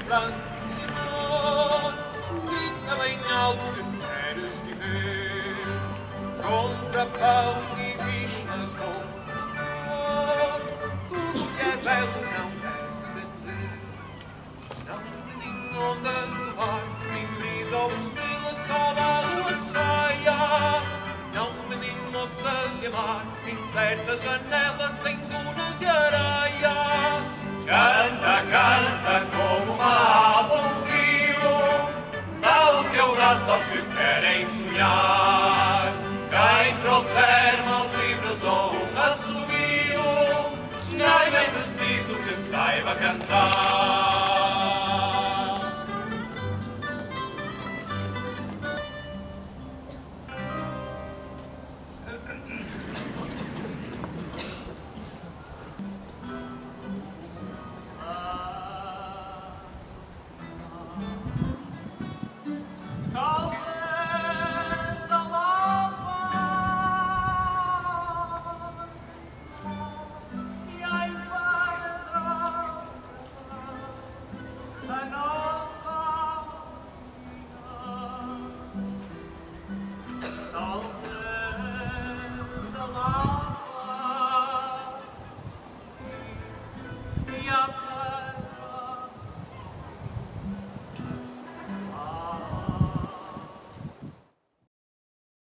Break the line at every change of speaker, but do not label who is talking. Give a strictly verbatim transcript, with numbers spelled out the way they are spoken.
branco e amor, grita bem alto que queres viver. Compra pão e vinho nas mãos, tudo que é belo não deve vender. Não menino ondas do mar, nem brisa ou estrela, só da lua cheia. Não menino moças de amar, nem certas janelas em dunas de areia. Canta, canta como uma ave um rio, dá o teu braço aos que querem sonhar.